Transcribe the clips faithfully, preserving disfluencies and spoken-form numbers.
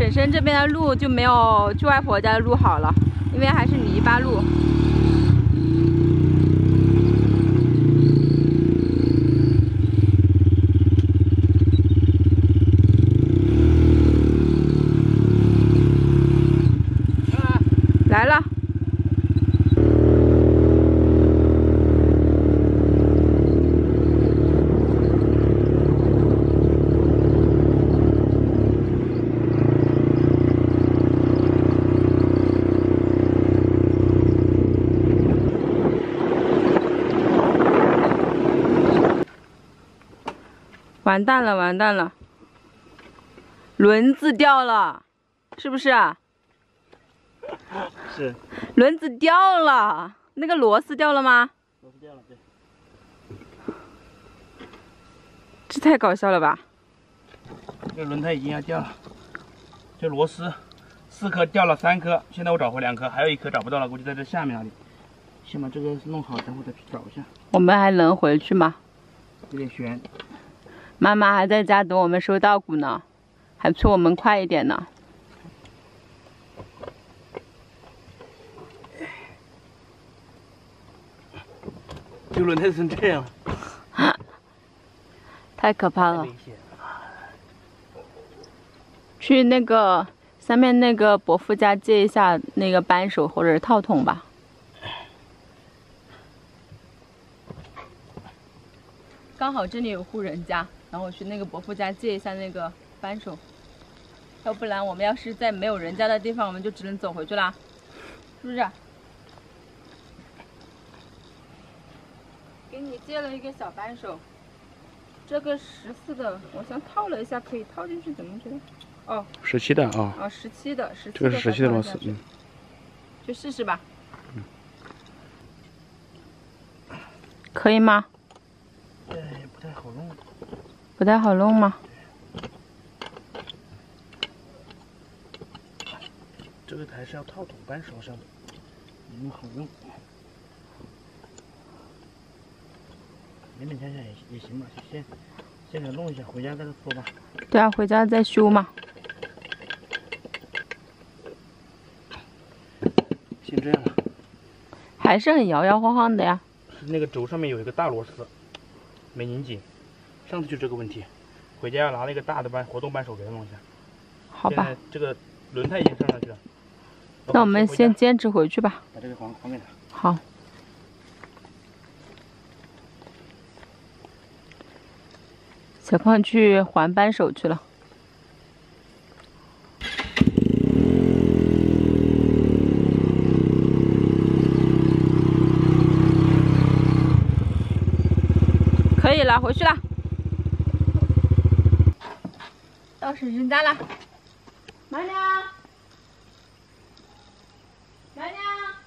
婶婶这边的路就没有去外婆家的路好了，因为还是泥巴路。来了。 完蛋了，完蛋了！轮子掉了，是不是啊？ 是。 轮子掉了，那个螺丝掉了吗？ 螺丝掉了，对。 这太搞笑了吧！ 这轮胎已经要掉了，这螺丝四颗掉了三颗，现在我找回两颗，还有一颗找不到了，估计在这下面那里。先把这个弄好，等会再去找一下。 我们还能回去吗？ 有点悬。 妈妈还在家等我们收稻谷呢，还催我们快一点呢。 这轮胎成这样了， 太可怕了！去那个下面那个伯父家借一下那个扳手或者是套筒吧。刚好这里有户人家。 然后我去那个伯父家借一下那个扳手，要不然我们要是在没有人家的地方，我们就只能走回去啦，是不是？给你借了一个小扳手，这个十四的，我想套了一下，可以套进去，怎么觉得？哦， 十七的啊。 哦，十七的，十七的。 这个是十七的螺丝，嗯。 去试试吧。嗯。可以吗？ 哎，不太好弄。 不太好弄吗？ 这个台是要套筒扳手上的，没那么好用。勉勉强强也也行吧，就先先给它弄一下，回家再说吧。 对啊，回家再修嘛。 先这样吧。 还是很摇摇晃晃的呀。 那个轴上面有一个大螺丝，没拧紧。 上次就这个问题，回家要拿那个大的扳活动扳手给它弄一下。 好吧。 这个轮胎已经上上去了。 那我们先坚持回去吧。 把这个还还给他。 好。小胖去还扳手去了。可以了，回去了。 到婶婶家了，妈娘，妈娘，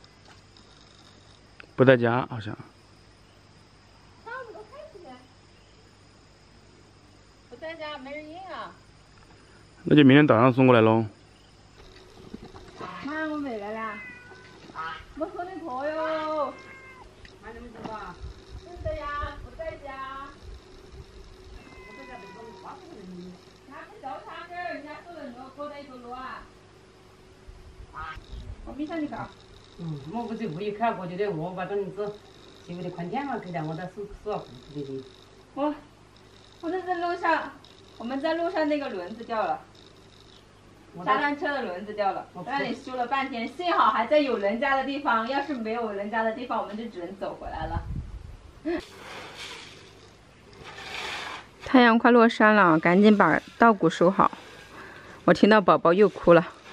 不在家好像。 不在家，没人应啊。 那就明天早上送过来喽。 妈，我回来了。我喝的课哟。 妈，你们知道啊？ 是的呀，不在家。 我在家没说话不能你。 那不叫他这儿，人家说了那过来一个路啊。我比上你高。 嗯，我不是故意看过去的，我把东西媳妇的宽天嘛，给了我在数数啊裤子的。 我，我这在路上，我们在路上那个轮子掉了，三辆车的轮子掉了，在那里修了半天，幸好还在有人家的地方，要是没有人家的地方，我们就只能走回来了。太阳快落山了，赶紧把稻谷收好。我听到宝宝又哭了。